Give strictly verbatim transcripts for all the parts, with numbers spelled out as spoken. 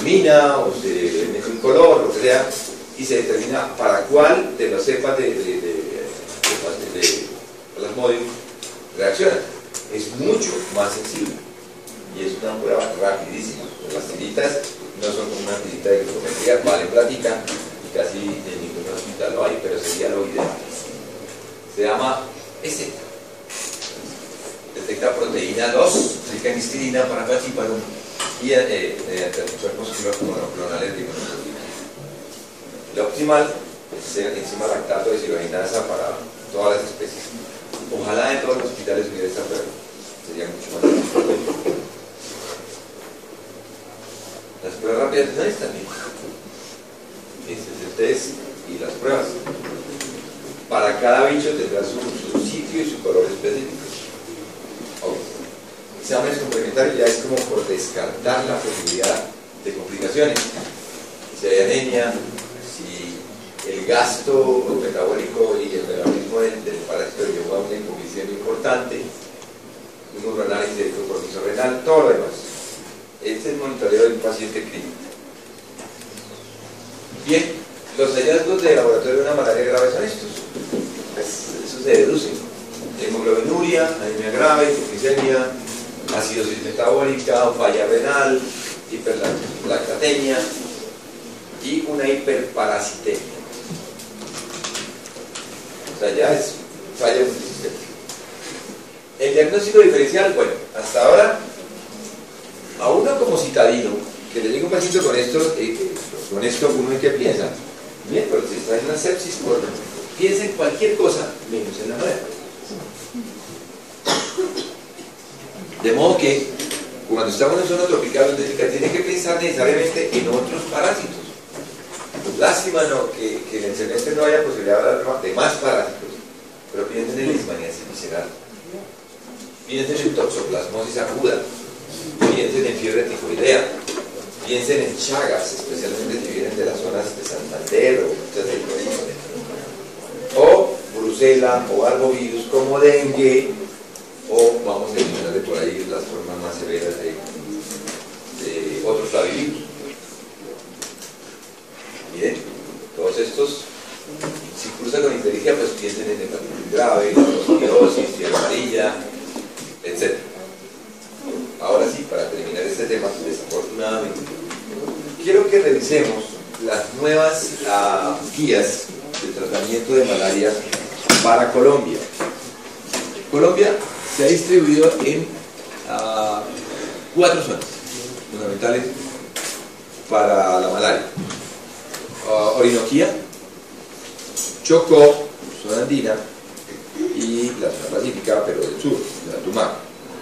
ilumina o se mete un color, lo que sea, y se determina para cuál de las cepas de, de, de, de, de, de plasmodium reacciona. Es mucho más sensible y es una prueba rapidísima. Las tiritas no son como una tirita de glucometría, valen platica y casi en ningún hospital lo hay, pero sería lo ideal. Se llama este. Detecta proteína dos, rica en histidina, parapachiparum y eh, mediante anticuerpos monoclonales de inmunoglobulina. Lo optimal es ser enzima lactato de deshidrogenasa para todas las especies. Ojalá en todos los hospitales hubiera esta prueba, sería mucho más rápido. Las pruebas rápidas no están bien. Este es el test y las pruebas. Para cada bicho tendrá su, su sitio y su color específico. Exámenes complementarios ya es como por descartar la posibilidad de complicaciones. Si hay anemia, si el gasto metabólico y el metabolismo del, del parásito lleva a una hipoglicemia importante, un uroanálisis de compromiso renal, todo lo demás. Este es el monitoreo de un paciente clínico. Bien, los hallazgos de laboratorio de una malaria grave son estos. Pues, eso se deduce. Hemoglobinuria, anemia grave, hipoglicemia, acidosis metabólica, falla renal, hiperlactatemia y una hiperparasitemia. O sea, ya es falla multisistémica. El diagnóstico diferencial, bueno, hasta ahora, a uno como citadino, que le llega un paciente con esto, eh, con esto uno es que piensa, bien, pero si está en una sepsis, por, piensa en cualquier cosa, menos en la malaria. De modo que cuando estamos en zona tropical endémica tiene que pensar necesariamente en otros parásitos. Pues lástima no, que, que en el semestre no haya posibilidad de hablar de más parásitos, pero piensen en leishmaniasis visceral, piensen en toxoplasmosis aguda, piensen en fiebre tifoidea, piensen en chagas, especialmente si vienen de las zonas de Santander o muchas del Tolima, o brucela o arbovirus como dengue, o vamos a eliminar de por ahí las formas más severas de, de otros flavivirus. Bien, todos estos, si cruza con ictericia, pues piensen en hepatitis grave, leptospirosis, fiebre amarilla, etcétera. Ahora sí, para terminar este tema, desafortunadamente, quiero que revisemos las nuevas uh, guías de tratamiento de malaria para Colombia. Colombia se ha distribuido en uh, cuatro zonas fundamentales para la malaria. Uh, Orinoquía, Chocó, zona andina y la zona pacífica, pero del sur, la Tumaco.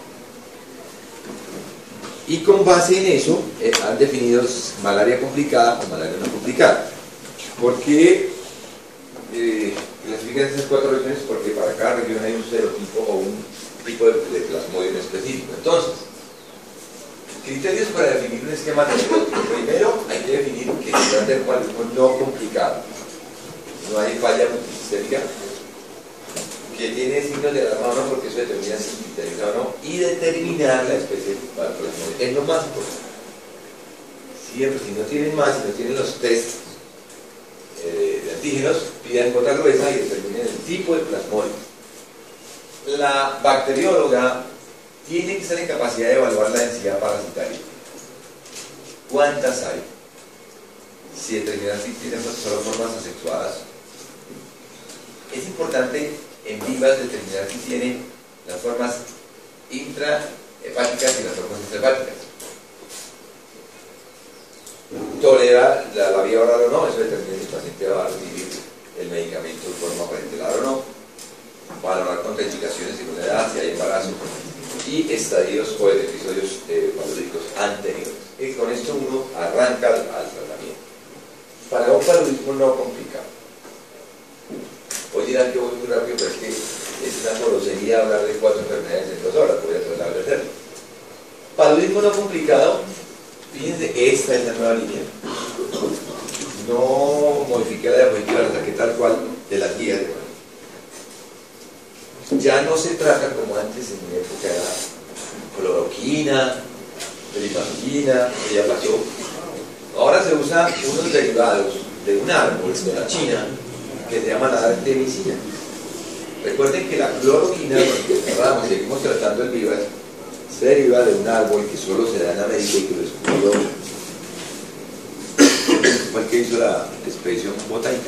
Y con base en eso eh, han definido malaria complicada o malaria no complicada. ¿Por qué eh, clasifican esas cuatro regiones? Porque para cada región hay un serotipo o un tipo de, de plasmodium específico. Entonces, criterios para definir un esquema terapéutico. Primero, hay que definir que se trata de paludismo no complicado. No hay falla multisistémica, que tiene signos de alarma o no, porque eso determina si es interesa o no, y determinar la especie para plasmodium. Es lo más importante. Siempre, si no tienen más, si no tienen los test eh, de antígenos, pidan gota gruesa y determinen el tipo de plasmodium. La bacterióloga tiene que estar en capacidad de evaluar la densidad parasitaria. ¿Cuántas hay? Si determinar si tienen solo formas asexuadas. Es importante en vivas determinar si tienen las formas intrahepáticas y las formas extrahepáticas. Tolera la, la vía oral o no, eso determina si el paciente va a recibir el medicamento de forma parenteral o no. Valorar contraindicaciones y edad, si hay embarazo y estadios o episodios eh, paludísticos anteriores. Y con esto uno arranca al, al tratamiento. Para un paludismo no complicado. Hoy dirán que voy muy rápido, pero es que es una grosería hablar de cuatro enfermedades en dos horas, voy a tratar de hacerlo. Paludismo no complicado, fíjense, esta es la nueva línea. No modifiqué la diapositiva, la saqué tal cual de las guías de Juan. Ya no se trata como antes en mi época, era cloroquina, primacina, que ya pasó, Ahora se usan unos derivados de un árbol de la China que se llama la artemisina. Recuerden que la cloroquina, cuando cerramos, seguimos tratando el vivas, se deriva de un árbol que solo se da en América y que lo descubrió fue el que hizo la expedición botánica,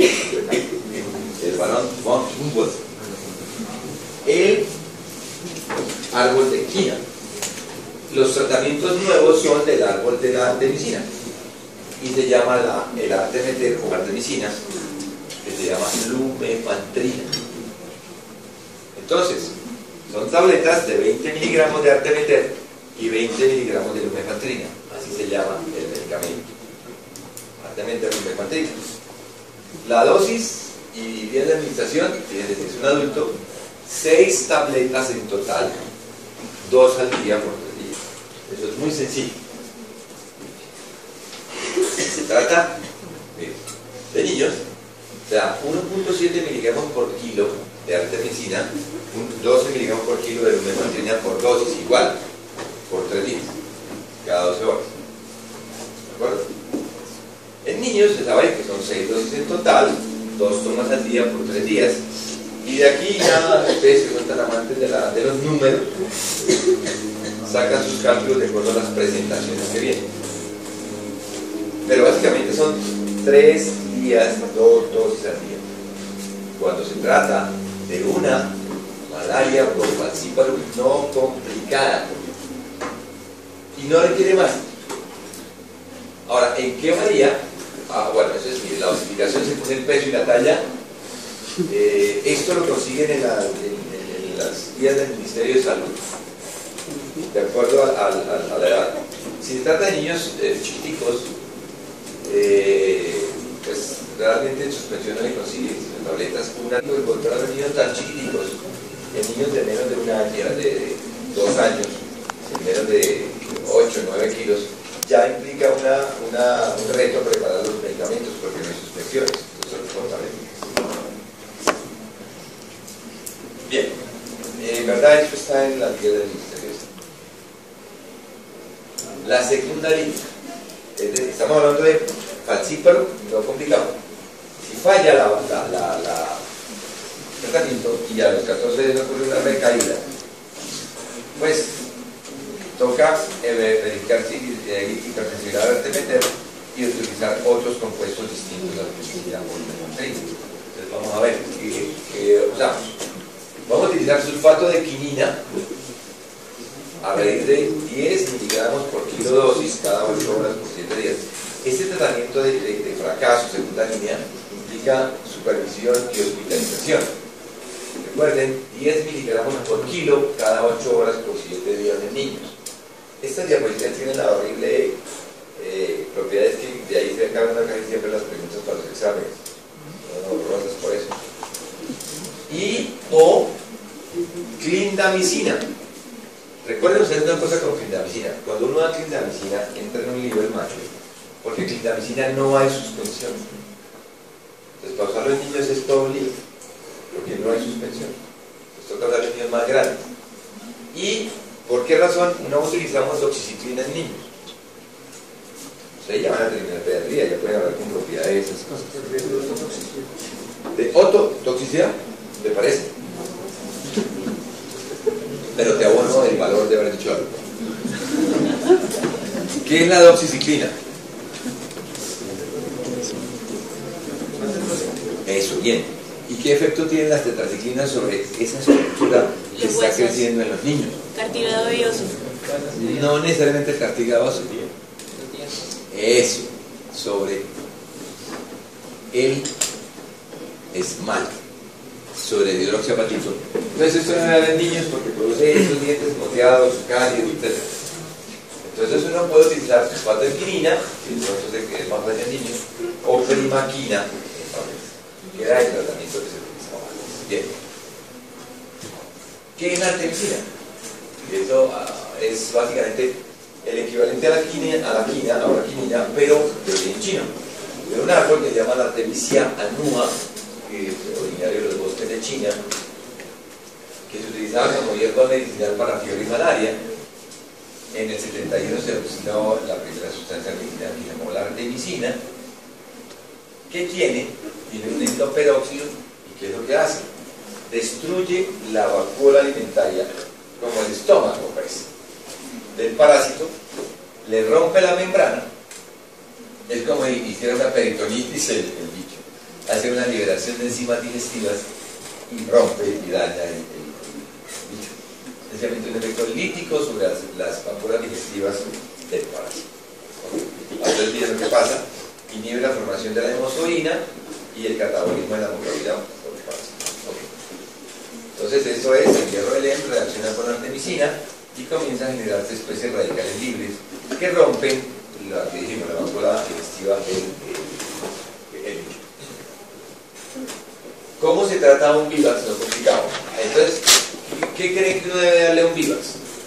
el barón von Humboldt. El árbol de quina. Los tratamientos nuevos son del árbol de la artemisina y se llama la, el artemeter o artemisina, que se llama lumefantrina. Entonces, son tabletas de veinte miligramos de artemeter y veinte miligramos de lumefantrina, así se llama el medicamento. Artemeter, lumefantrina. La dosis y bien la administración, fíjense, si es un adulto, seis tabletas en total, dos al día por tres días. Eso es muy sencillo. Se trata mire, de niños, o sea, uno punto siete miligramos por kilo de artemisina, doce miligramos por kilo de lumefantrina por dosis igual, por tres días, cada doce horas. ¿De acuerdo? En niños se sabe que son seis dosis en total, dos tomas al día por tres días. Y de aquí ya ustedes que no están amantes de, la, de los números, sacan sus cálculos de acuerdo a las presentaciones que vienen. Pero básicamente son tres días, dos dosis al día. Cuando se trata de una malaria por falciparum no complicada y no requiere más. Ahora, ¿en qué varía? Ah, bueno, eso es que la dosificación se pone el peso y la talla. Eh, esto lo consiguen en, la, en, en las guías del Ministerio de Salud, de acuerdo a, a, a, a la edad. Si se trata de niños eh, chiquiticos, eh, pues realmente en suspensión no le consiguen sino tabletas. Una de encontrar a niños tan chiquiticos, en niños de menos de un año, de, de dos años, en menos de ocho o nueve kilos, ya implica una, una, un reto preparar los medicamentos porque no hay suspensiones. Eso es importante. Bien, en verdad esto está en la guía del Ministerio. La segunda línea, es decir, estamos hablando de falciparum no complicado. Si falla la, la, la, la tratamiento y a los catorce días ocurre una recaída, pues toca eh, verificar si hay hipersensibilidad al artemeter y utilizar otros compuestos distintos a los que se llaman lumefantrina. Entonces vamos a ver qué, qué usamos. Vamos a utilizar sulfato de quinina a raíz de diez miligramos por kilo dosis cada ocho horas por siete días. Este tratamiento de, de, de fracaso, segunda línea, implica supervisión y hospitalización. Recuerden, diez miligramos por kilo cada ocho horas por siete días en niños. Estas diapositivas tienen la horrible eh, propiedad es que de ahí se acaban casi siempre las preguntas para los exámenes. No, no, rosas por eso. Y o clindamicina. Recuerden ustedes una cosa con clindamicina. Cuando uno da clindamicina entra en un nivel macho, porque clindamicina no hay suspensión. Entonces para usarlo en niños es todo un lío, porque no hay suspensión. Esto toca usarlo en niños más grandes. ¿Y por qué razón no utilizamos doxiciclina en niños? Ustedes ya van a terminar de pediatría, ya pueden hablar con propiedades de esas cosas. ¿De ototoxicidad? ¿Te parece? Pero te abono el valor de haber dicho algo. ¿Qué es la doxiciclina? Eso, bien. ¿Y qué efecto tienen las tetraciclinas sobre esa estructura que está creciendo en los niños? Cartílago óseo. No necesariamente el cartílago óseo. Eso, sobre el esmalte, sobre el hidroxiapatito. Entonces esto no era en niños porque produce estos dientes moteados, cálidos, etcétera. Entonces uno puede utilizar sulfato de quinina, que entonces es más fácil en niños, o primaquina, que era el tratamiento que se utilizaba. Bien. ¿Qué es la artemisina? Eso uh, es básicamente el equivalente a la quina, a la quina, a la quinina, pero de origen chino. De un árbol que se llama la Artemisia annua, que es originario de los bosques de China, que se utilizaba como hierba medicinal para fiebre y malaria. En el setenta y uno se originó la primera sustancia medicinal que se llamó la artemisina, ¿qué tiene? Tiene un endoperóxido, ¿y qué es lo que hace? Destruye la vacuola alimentaria, como el estómago, pues, del parásito, le rompe la membrana, es como si hiciera una peritonitis el, el bicho, hace una liberación de enzimas digestivas y rompe y daña el, el, el bicho. Especialmente un efecto lítico sobre las, las vacuolas digestivas del parásito. Entonces, miren lo que pasa, inhibe la formación de la hemozoína y el catabolismo de la hemoglobina por el parásito. Okay. Entonces, esto es, el hierro del E M reacciona con la artemisina y comienza a generarse especies radicales libres que rompen la, que dijimos, la vacuola digestiva del el bicho. ¿Cómo se trata un vivax? Lo complicado. Entonces, ¿qué creen que uno debe darle a un vivax?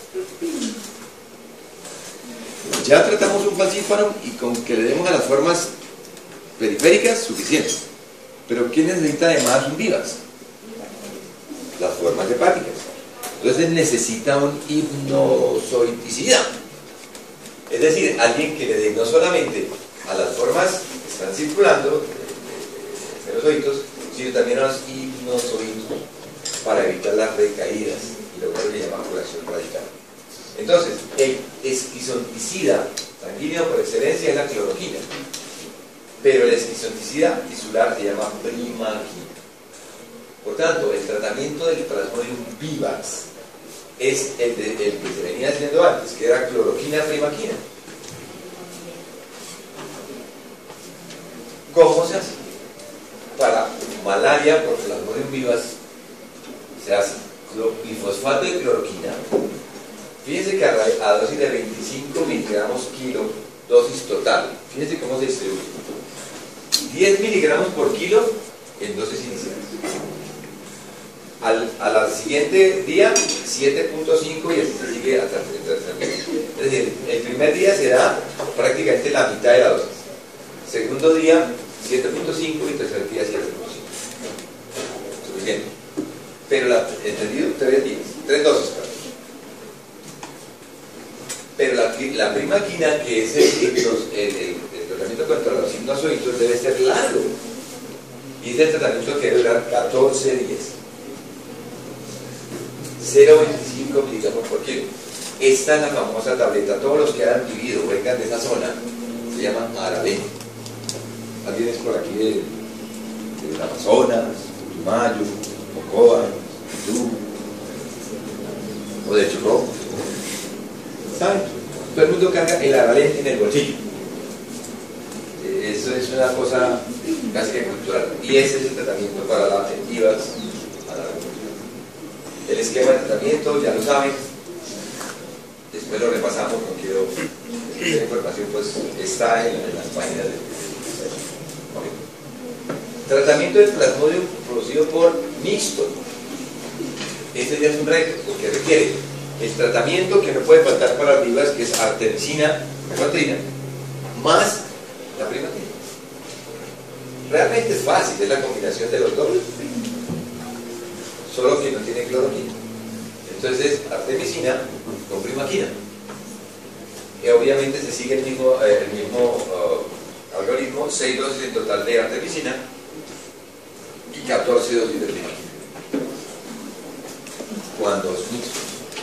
Ya tratamos un falciparum y con que le demos a las formas periféricas, suficiente. Pero ¿quién necesita además un vivax? Las formas hepáticas. Entonces necesita un hipnozoiticida. Es decir, alguien que le dé no solamente a las formas que están circulando, esferozoitos, sino también a los hipnozoitos para evitar las recaídas y lo que se llama curación radical. Entonces, el esquizonticida sanguíneo por excelencia es la cloroquina, pero el esquizonticida tisular se llama primaquina. Por tanto, el tratamiento del Plasmodium vivax es el, de, el que se venía haciendo antes, que era cloroquina primaquina. ¿Cómo se hace? Para malaria por Plasmodium vivax se hace glifosfato de cloroquina. Fíjense que a, a dosis de veinticinco miligramos kilo, dosis total, fíjense cómo se distribuye. diez miligramos por kilo en dosis iniciales. Al, al siguiente día, siete punto cinco y así se sigue hasta el tercer día. Es decir, el primer día será prácticamente la mitad de la dosis. Segundo día, siete punto cinco y tercer día, siete punto cinco. Suficiente. Pero, la, entendido, tres días, tres dosis, claro. Pero la, la primaquina, que es el, el, el, el tratamiento contra los hipnozoitos, debe ser largo. Y es el tratamiento que debe durar catorce días. cero coma veinticinco miligramos por kilo. Esta es la famosa tableta. Todos los que hayan vivido o vengan de esa zona se llaman Aravena. Alguien es por aquí de, de Amazonas, Putumayo, Mocoa, Perú, o de Chocó. ¿Saben? Todo el mundo carga el Aralén en el bolsillo. Eso es una cosa casi que cultural. Y ese es el tratamiento para la vivax. El esquema de tratamiento, ya lo saben. Después lo repasamos, no quiero. Esta información pues está en, en las páginas de. Okay. Tratamiento del Plasmodium producido por mixto. Este ya es un reto, porque requiere el tratamiento que no puede faltar para las vivax, que es artemisina, mefatrina, más la primaquina. Realmente es fácil, es la combinación de los dos, solo que no tiene cloroquina. Entonces es artemisina con primaquina. Y obviamente se sigue el mismo, eh, el mismo uh, algoritmo, seis dosis en total de artemisina y catorce dosis de primaquina. Cuando es mixto.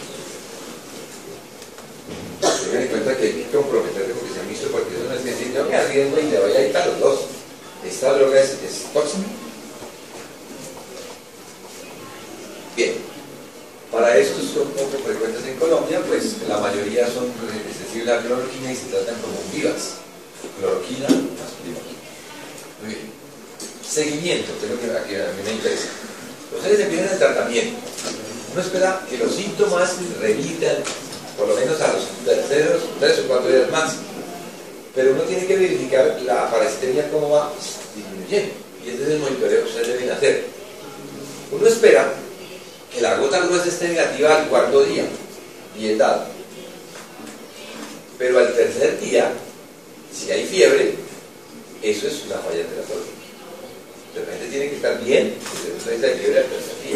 Tengan en cuenta que hay que comprometerse porque sea mixto, porque eso no es que decir, yo me arriesgo y le voy a ir a los dos. Esta droga es, es tóxica. Bien, para estos son poco frecuentes en Colombia, pues la mayoría son excesivos la cloroquina y se tratan como vivax. Cloroquina más primaquina. Muy bien. Seguimiento, que es lo que aquí a mí me interesa. Ustedes empiezan el tratamiento. Uno espera que los síntomas remitan por lo menos a los terceros, tres o cuatro días máximo. Pero uno tiene que verificar la parasitemia cómo va disminuyendo. Y ese es el monitoreo que ustedes deben hacer. Uno espera que la gota gruesa esté negativa al cuarto día, bien dado. Pero al tercer día, si hay fiebre, eso es una falla terapéutica. De repente tiene que estar bien desde el punto de vista de fiebre al tercer día.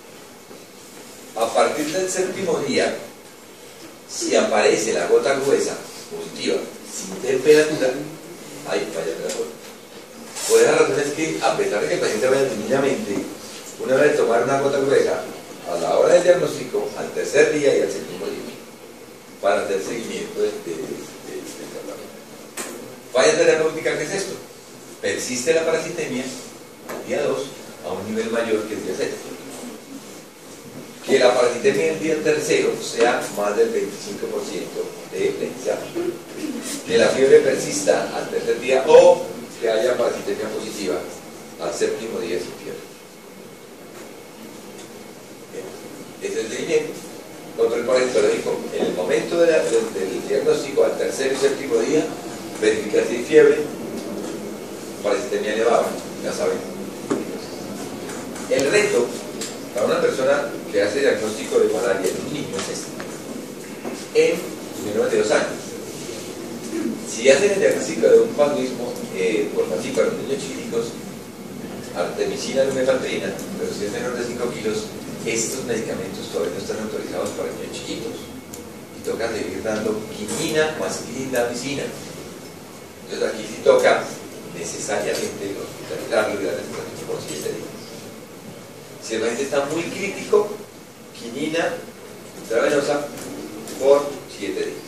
A partir del séptimo día, si aparece la gota gruesa positiva sin temperatura, hay falla operatoria. Por esa razón es que, a pesar de que el paciente vaya divinamente, una vez de tomar una gota gruesa, a la hora del diagnóstico, al tercer día y al séptimo día, para hacer seguimiento del de, de, de tratamiento. Falla terapéutica, ¿qué es esto? Persiste la parasitemia al día dos a un nivel mayor que el día seis. Que la parasitemia el día tercero sea más del veinticinco por ciento de la inicial. Que la fiebre persista al tercer día o que haya parasitemia positiva al séptimo día sin fiebre. Ese es el seguimiento. Control parasitológico en el momento de la, del, del diagnóstico al tercer y séptimo día, verificar si hay fiebre, parasitemia elevada, ya saben. El reto para una persona que hace diagnóstico de malaria en un niño es este, en menores de dos años. Si hacen el diagnóstico de un paludismo eh, por fascículo en niños chiquitos, artemisina, lumefantrina, pero si es menor de cinco kilos, estos medicamentos todavía no están autorizados para niños chiquitos y toca seguir dando quinina más clindamicina. Entonces aquí sí toca necesariamente hospitalizarlo y darle tratamiento por siete días. Si el paciente está muy crítico, quinina intravenosa por siete días.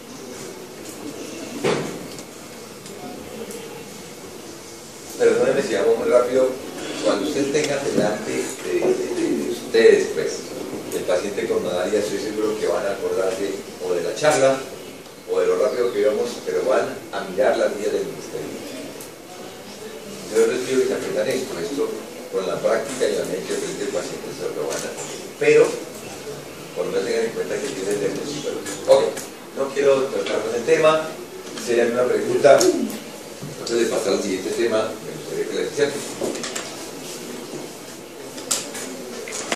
Perdónenme si hago muy rápido. Cuando usted tenga delante de, de, de, de ustedes, pues, el paciente con malaria, estoy seguro que van a acordarse o de la charla o de lo rápido que íbamos, pero van a mirar las guías del ministerio. Yo les pido que se aprendan esto, esto con la práctica y la mente frente al paciente se lo van a hacer. Pero, por lo menos tengan en cuenta que tienen diagnóstico. Ok, no quiero tratar más el tema, sería una pregunta. Antes de pasar al siguiente tema, me gustaría que les hicieran.